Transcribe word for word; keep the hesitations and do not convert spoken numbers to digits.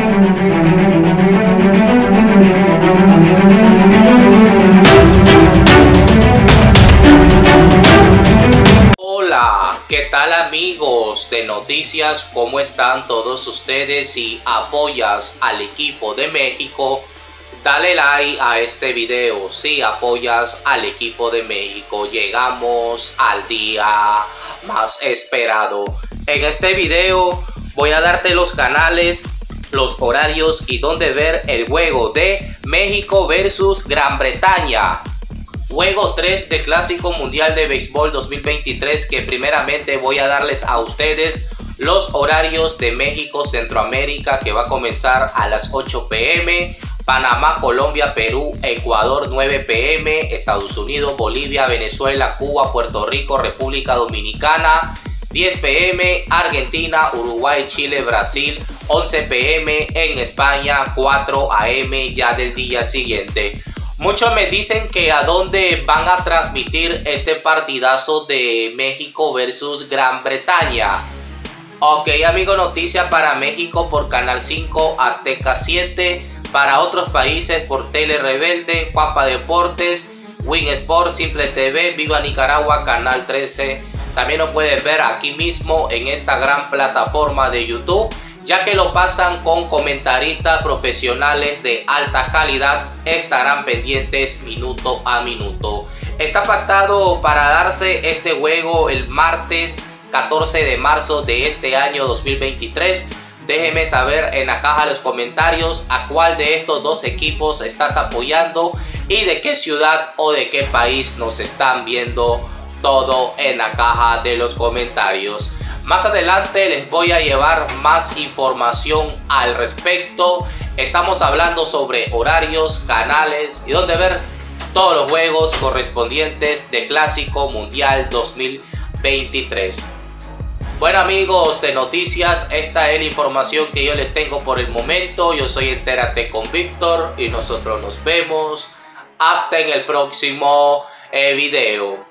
Hola, ¿qué tal amigos de noticias? ¿Cómo están todos ustedes? Si apoyas al equipo de México, dale like a este video. Si apoyas al equipo de México, llegamos al día más esperado. En este video voy a darte los canales, los horarios y dónde ver el juego de México versus Gran Bretaña. Juego tres de Clásico Mundial de Béisbol dos mil veintitrés, que primeramente voy a darles a ustedes los horarios de México Centroamérica, que va a comenzar a las ocho p m Panamá, Colombia, Perú, Ecuador nueve p m Estados Unidos, Bolivia, Venezuela, Cuba, Puerto Rico, República Dominicana diez p m Argentina, Uruguay, Chile, Brasil once p m en España, cuatro a m ya del día siguiente. Muchos me dicen que a dónde van a transmitir este partidazo de México versus Gran Bretaña. Ok, amigo, noticia para México por Canal cinco, Azteca siete, para otros países por Tele Rebelde, Papa Deportes, Win Sport, Simple T V, Viva Nicaragua, Canal trece. También lo puedes ver aquí mismo en esta gran plataforma de YouTube, ya que lo pasan con comentaristas profesionales de alta calidad. Estarán pendientes minuto a minuto. Está pactado para darse este juego el martes catorce de marzo de este año dos mil veintitrés. Déjeme saber en la caja de los comentarios a cuál de estos dos equipos estás apoyando y de qué ciudad o de qué país nos están viendo. Todo en la caja de los comentarios. Más adelante les voy a llevar más información al respecto. Estamos hablando sobre horarios, canales y dónde ver todos los juegos correspondientes de Clásico Mundial dos mil veintitrés. Bueno amigos de noticias, esta es la información que yo les tengo por el momento. Yo soy Entérate con Víctor y nosotros nos vemos hasta en el próximo eh, video.